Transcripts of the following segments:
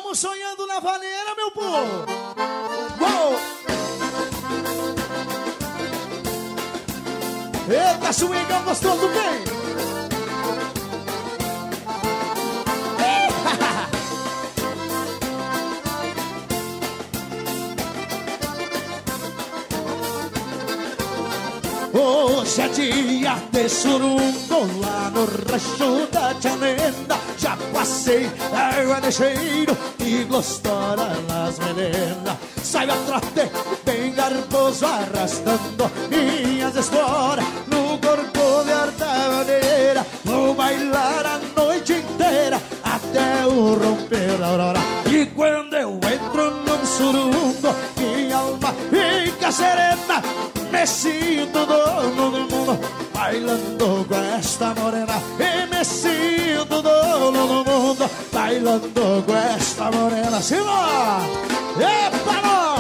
Vamos sonhando na vaneira, meu povo. Uou! Eita, swingão gostoso, bem. Hoje é dia de surungo lá no rancho da tia Nenda. Já passei água de cheiro e gostosa nas melenas. Saio a trote bem garboso arrastando minhas esporas no corcovear da madeira. Vou bailar a noite inteira até o romper da aurora. E quando eu entro num surungo, minha alma fica serena. Me sinto dono do mundo bailando com esta morena. E me sinto dono do mundo bailando com esta morena. Simbora! Epa, não!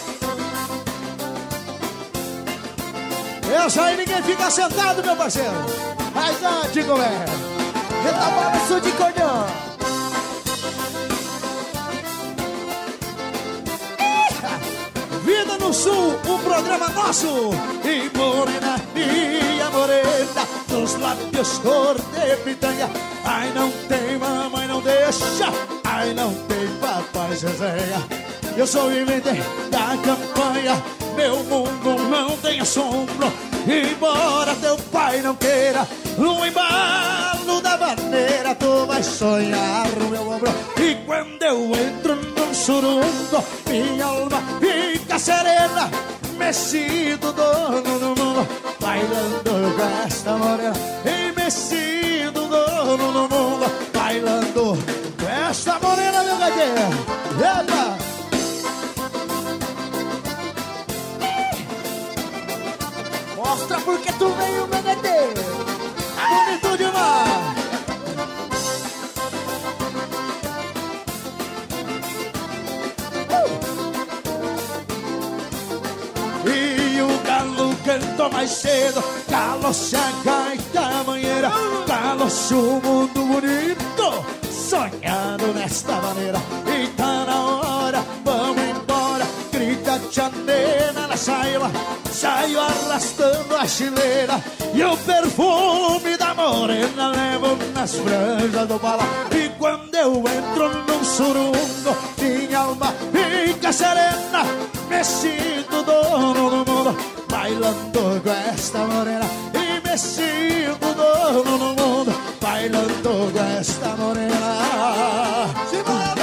Essa aí ninguém fica sentado, meu parceiro. Mas antes, galera, retabaço de cordão. Vida no Sul, um programa nosso. E morena, minha morena, dos lábios cor de pitanha. Ai, não tem mamãe, não deixa. Ai, não tem papai Zezéia. Eu sou vivente da campanha. Meu mundo não tem assombro. Embora teu pai não queira, no embalo da maneira tu vais sonhar no meu ombro. E quando eu entro num surungo, minha alma fica serena. Me sinto dono do mundo bailando com esta morena. E me sinto dono do mundo bailando com esta morena, meu gatinho. Eita! Mostra porque tu veio, meu gatinho. Bonito demais. E o galo cantou mais cedo, calou-se a gaita manheira, calou-se o mundo bonito, sonhando nesta maneira. E tá na hora, vamos embora, grita tia Nena na saída. Saio arrastando a chileira e o perfume da morena levo nas franjas do bala. E quando eu entro num surungo, minha alma fica serena. Me sinto dono do mundo bailando com esta morena. E me sinto dono do mundo bailando com esta morena. Simbora!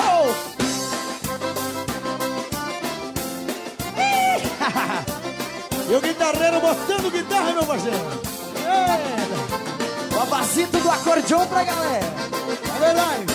E o guitarreiro botando guitarra, meu parceiro. O abacito do acordeon pra galera. É verdade.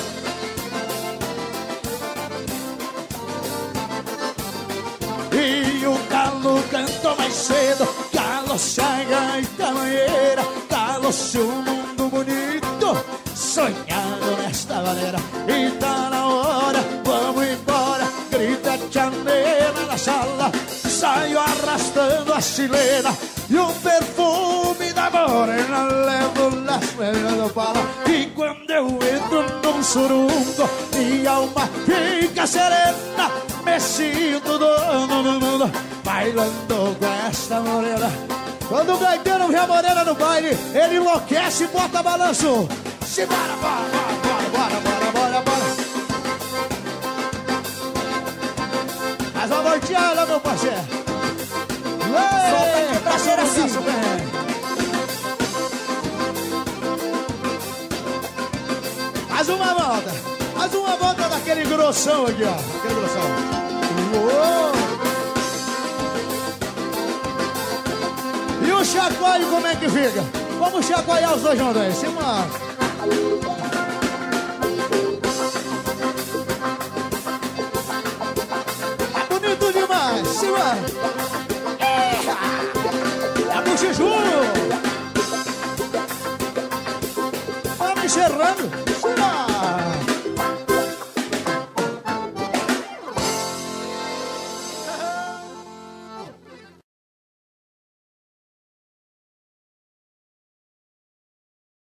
E o galo cantou mais cedo, calou-se a gaita manheira, calou-se o mundo bonito, sonhando nesta maneira. E tá na hora, vamos embora, grita tia Nena na sala. Saio arrastando a chilena e o perfume da morena levo nas pernas do pala. E quando eu entro num surungo, minha alma fica serena. Me sinto dono do mundo bailando com esta morena. Quando o gaiteiro vê a morena no baile, ele enlouquece e bota balanço. Simbora, bora, bora, bora, bora, bora. Mais uma volteada, meu parceiro. Solta aqui pra ser assim. Mais uma volta daquele grossão aqui, ó. Aquele grossão. Uou. E o chacoalho como é que fica? Vamos chacoalhar os dois juntos aí. Simbora. Tá bonito demais. Simbora. É do Juju. Vamos encerrando.